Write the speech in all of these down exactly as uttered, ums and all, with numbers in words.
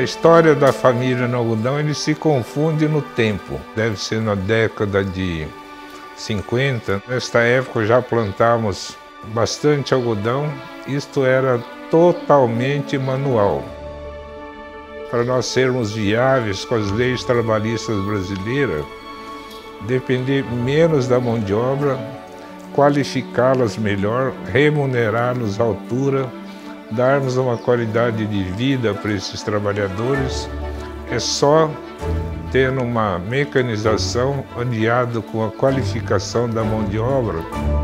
história da família no algodão ele se confunde no tempo. Deve ser na década de cinquenta. Nesta época já plantamos bastante algodão. Isto era totalmente manual. Para nós sermos viáveis com as leis trabalhistas brasileiras, depender menos da mão de obra, qualificá-las melhor, remunerar-nos à altura, darmos uma qualidade de vida para esses trabalhadores, é só tendo uma mecanização aliado com a qualificação da mão de obra.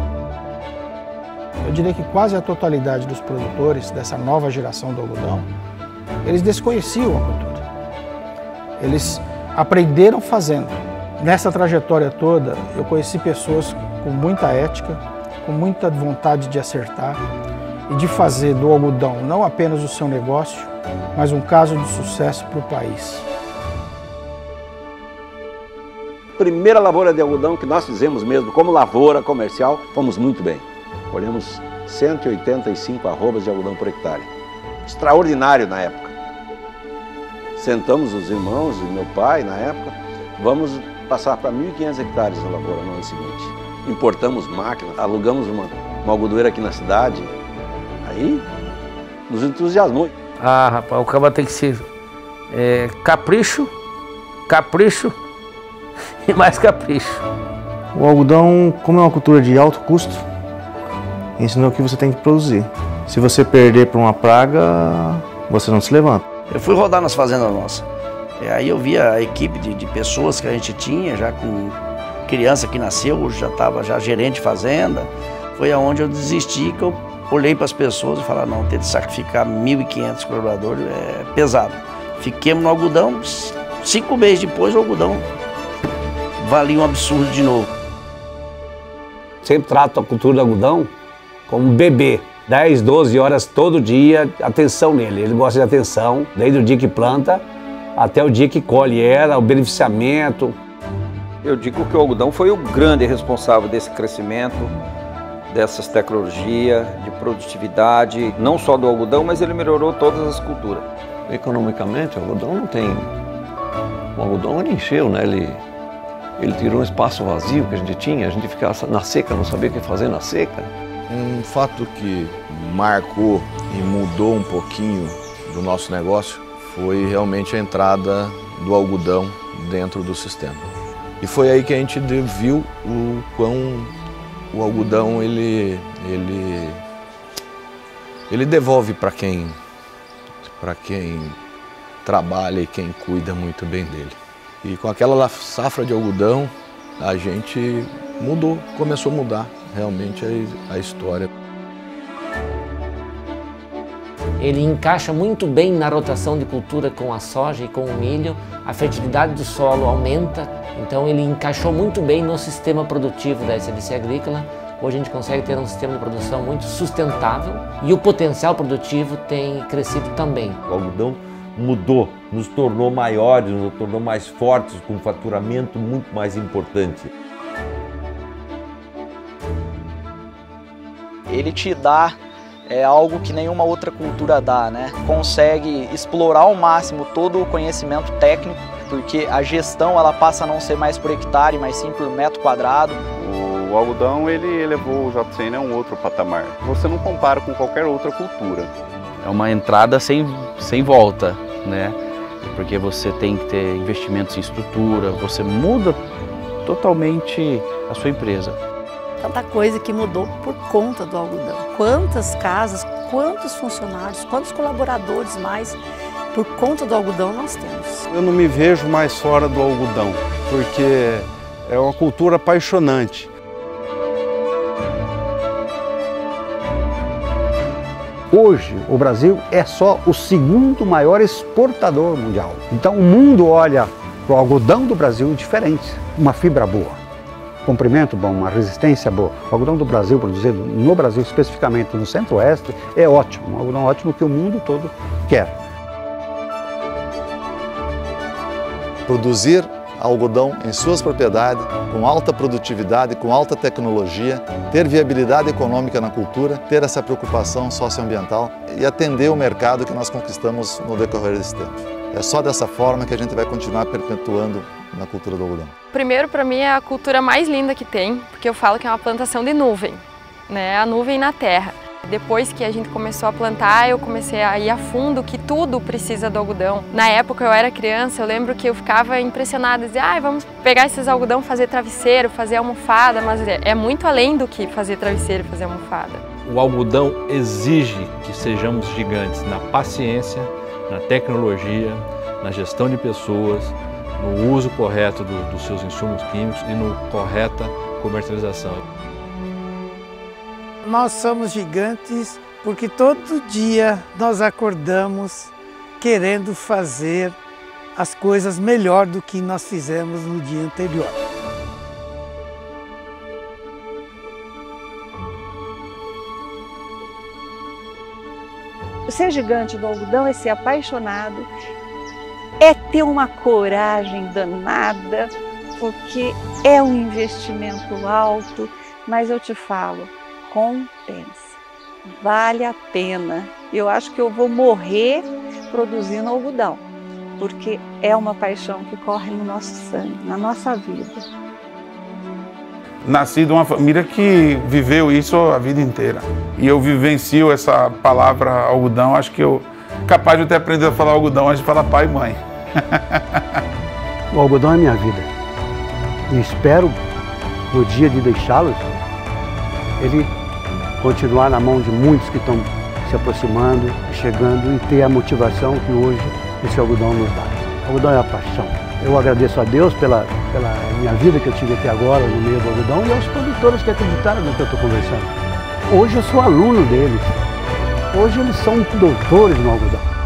Eu diria que quase a totalidade dos produtores dessa nova geração do algodão, eles desconheciam a cultura. Eles aprenderam fazendo. Nessa trajetória toda, eu conheci pessoas com muita ética, com muita vontade de acertar e de fazer do algodão não apenas o seu negócio, mas um caso de sucesso para o país. Primeira lavoura de algodão que nós fizemos mesmo como lavoura comercial, fomos muito bem. Colhemos cento e oitenta e cinco arrobas de algodão por hectare. Extraordinário na época. Sentamos os irmãos e meu pai na época, vamos passar para mil e quinhentos hectares na lavoura no ano seguinte. Importamos máquinas, alugamos uma, uma algodoeira aqui na cidade, aí nos entusiasmou. Ah, rapaz, o cabra tem que ser é, capricho, capricho e mais capricho. O algodão, como é uma cultura de alto custo, ensinou que você tem que produzir. Se você perder para uma praga, você não se levanta. Eu fui rodar nas fazendas nossas. E aí eu via a equipe de, de pessoas que a gente tinha, já com criança que nasceu, hoje já estava já gerente de fazenda. Foi aonde eu desisti, que eu olhei para as pessoas e falei, não, ter de sacrificar mil e quinhentos colaboradores é pesado. Fiquemos no algodão, cinco meses depois o algodão valia um absurdo de novo. Sempre trato a cultura do algodão como um bebê. dez, doze horas todo dia, atenção nele. Ele gosta de atenção, desde o dia que planta até o dia que colhe era, o beneficiamento. Eu digo que o algodão foi o grande responsável desse crescimento, dessas tecnologias, de produtividade, não só do algodão, mas ele melhorou todas as culturas. Economicamente, o algodão não tem... O algodão ele encheu, né? Ele, ele tirou um espaço vazio que a gente tinha, a gente ficava na seca, não sabia o que fazer na seca. Um fato que marcou e mudou um pouquinho do nosso negócio foi realmente a entrada do algodão dentro do sistema. E foi aí que a gente viu o quão o algodão ele, ele, ele devolve para quem, para quem trabalha e quem cuida muito bem dele. E com aquela safra de algodão, a gente mudou, começou a mudar realmente a, a história. Ele encaixa muito bem na rotação de cultura com a soja e com o milho, a fertilidade do solo aumenta, então ele encaixou muito bem no sistema produtivo da S L C Agrícola. Hoje a gente consegue ter um sistema de produção muito sustentável e o potencial produtivo tem crescido também. O algodão mudou, nos tornou maiores, nos tornou mais fortes, com um faturamento muito mais importante. Ele te dá é, algo que nenhuma outra cultura dá, né? Consegue explorar ao máximo todo o conhecimento técnico, porque a gestão ela passa a não ser mais por hectare, mas sim por metro quadrado. O algodão ele elevou o J C N a um outro patamar. Você não compara com qualquer outra cultura. É uma entrada sem, sem volta, né? Porque você tem que ter investimentos em estrutura, você muda totalmente a sua empresa. Tanta coisa que mudou por conta do algodão. Quantas casas, quantos funcionários, quantos colaboradores mais por conta do algodão nós temos. Eu não me vejo mais fora do algodão, porque é uma cultura apaixonante. Hoje, o Brasil é só o segundo maior exportador mundial. Então, o mundo olha para o algodão do Brasil diferente. Uma fibra boa, comprimento bom, uma resistência boa. O algodão do Brasil, produzido no Brasil, especificamente no Centro-Oeste, é ótimo. Um algodão ótimo que o mundo todo quer. Produzir algodão em suas propriedades, com alta produtividade, com alta tecnologia, ter viabilidade econômica na cultura, ter essa preocupação socioambiental e atender o mercado que nós conquistamos no decorrer desse tempo. É só dessa forma que a gente vai continuar perpetuando na cultura do algodão. Primeiro, para mim, é a cultura mais linda que tem, porque eu falo que é uma plantação de nuvem, né? A nuvem na terra. Depois que a gente começou a plantar, eu comecei a ir a fundo que tudo precisa do algodão. Na época eu era criança, eu lembro que eu ficava impressionada, dizia, ah, vamos pegar esses algodão, fazer travesseiro, fazer almofada, mas é muito além do que fazer travesseiro e fazer almofada. O algodão exige que sejamos gigantes na paciência, na tecnologia, na gestão de pessoas, no uso correto do, dos seus insumos químicos e no correta comercialização. Nós somos gigantes porque todo dia nós acordamos querendo fazer as coisas melhor do que nós fizemos no dia anterior. Ser gigante do algodão é ser apaixonado, é ter uma coragem danada, porque é um investimento alto, mas eu te falo, compensa, vale a pena. Eu acho que eu vou morrer produzindo algodão, porque é uma paixão que corre no nosso sangue, na nossa vida. Nasci de uma família que viveu isso a vida inteira. E eu vivencio essa palavra algodão, acho que eu capaz de ter aprendido a falar algodão antes de falar pai e mãe. O algodão é minha vida. E espero, no dia de deixá-los, ele continuar na mão de muitos que estão se aproximando, chegando e ter a motivação que hoje esse algodão nos dá. O algodão é a paixão. Eu agradeço a Deus pela, pela minha vida que eu tive até agora no meio do algodão e aos produtores que acreditaram no que eu estou conversando. Hoje eu sou aluno deles. Hoje eles são doutores no algodão.